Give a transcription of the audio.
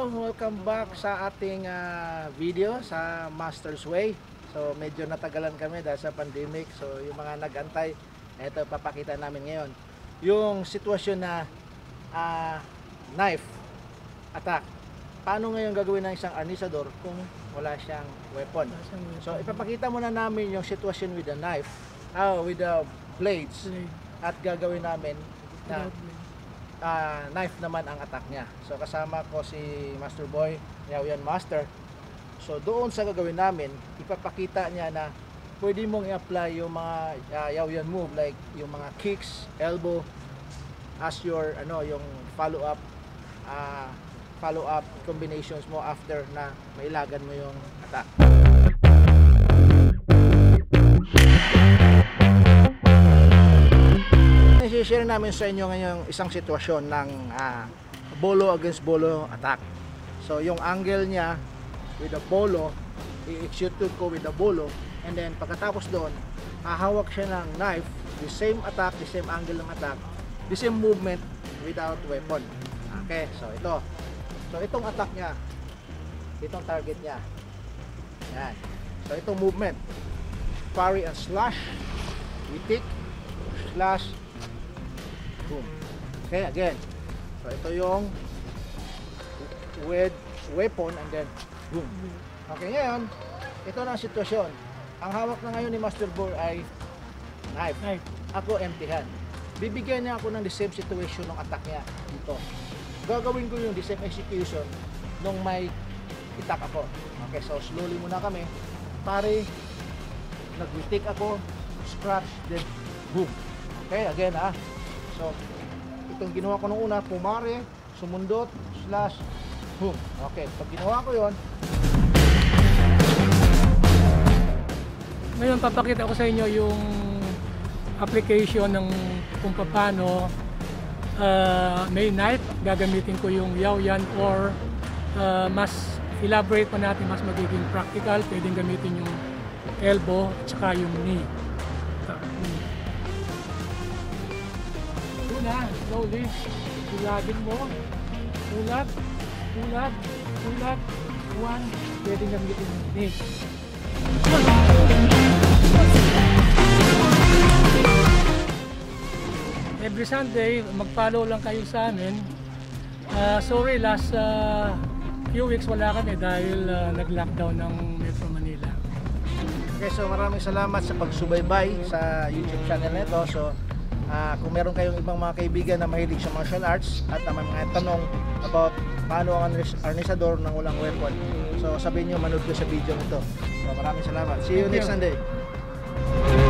welcome back sa ating video sa Master's Way. So medyo natagalan kami dahil sa pandemic. So yung mga nag-antay, ito papakita namin ngayon. Yung sitwasyon na knife attack. Paano ngayon gagawin ng isang arnisador kung wala siyang weapon? So ipapakita muna namin yung sitwasyon with the knife, with the blades, at gagawin namin na knife naman ang attack niya. So kasama ko si Master Boy, Yaoyan Master. So doon sa gagawin namin, ipapakita niya na pwede mong i-apply yung mga Yaoyan move, like yung mga kicks, elbow as your yung follow up combinations mo after na mailagan mo yung attack. I-share namin sa inyo ngayong isang sitwasyon ng bolo against bolo attack. So yung angle niya with the bolo, i-execute ko with the bolo, and then pagkatapos doon, hahawak siya ng knife, the same attack, the same angle ng attack, the same movement without weapon. Okay, so ito. So itong attack niya, itong target niya. Yan. So itong movement, parry and slash, witik, slash, boom. Okay, again. So ito yung with weapon and then boom. Okay, ngayon, ito na ang sitwasyon. Ang hawak na ngayon ni Master Boy ay knife. Ako empty hand. Bibigyan niya ako ng the same situation ng attack niya dito. Gagawin ko yung the same execution nung may itak ako. Okay, so slowly muna kami. Pare, nag-witik ako, scratch, then boom. Okay, again So, itong ginawa ko nung una, pumare, sumundot, slash, boom. Okay, pag ginawa ko yon. Ngayon, papakita ko sa inyo yung application ng kung paano may knife. Gagamitin ko yung Yaoyan or mas elaborate pa natin, mas magiging practical. Pwedeng gamitin yung elbow at saka yung knee. Slowly, ulagin mo, ulag, one, pwede gamitin yung knee. Every Sunday, mag-follow lang kayo sa amin. Sorry, last few weeks wala kami dahil nag-lockdown ng Metro Manila. Okay, so maraming salamat sa pagsubaybay sa YouTube channel nito. So kung meron kayong ibang mga kaibigan na mahilig sa martial arts at may mga tanong about paano ang arnisador ng walang weapon, so sabihin nyo, manood ko sa video nito. So maraming salamat. See you next Sunday.